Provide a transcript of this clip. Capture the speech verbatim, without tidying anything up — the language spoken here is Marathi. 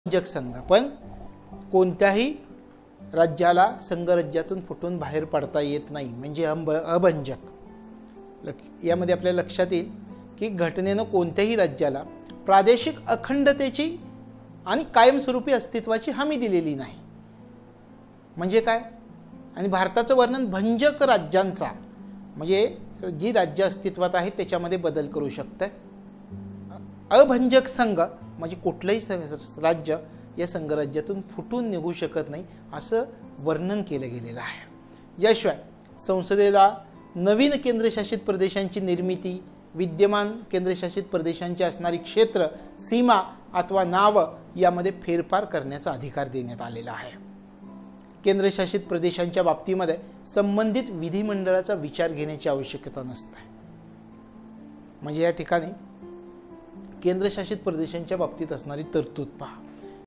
अभंजक संघ, पण कोणत्याही राज्याला संघराज्यातून फुटून बाहेर पडता येत नाही, म्हणजे अभंजक। यामध्ये आपल्या लक्षात येईल की घटनेनं कोणत्याही राज्याला प्रादेशिक अखंडतेची आणि कायमस्वरूपी अस्तित्वाची हमी दिलेली नाही। म्हणजे काय? आणि भारताचं वर्णन भंजक राज्यांचा, म्हणजे जी राज्य अस्तित्वात आहेत त्याच्यामध्ये बदल करू शकते। अभंजक संघ म्हणजे कुठलंही राज्य या संघराज्यातून फुटून निघू शकत नाही असं वर्णन केलं गेलेलं आहे। याशिवाय संसदेला नवीन केंद्रशासित प्रदेशांची निर्मिती, विद्यमान केंद्रशासित प्रदेशांची असणारी क्षेत्र, सीमा अथवा नाव यामध्ये फेरफार करण्याचा अधिकार देण्यात आलेला आहे। केंद्रशासित प्रदेशांच्या बाबतीमध्ये संबंधित विधिमंडळाचा विचार घेण्याची आवश्यकता नसते। म्हणजे या ठिकाणी केंद्रशासित प्रदेशांच्या बाबतीत असणारी तरतूद पहा।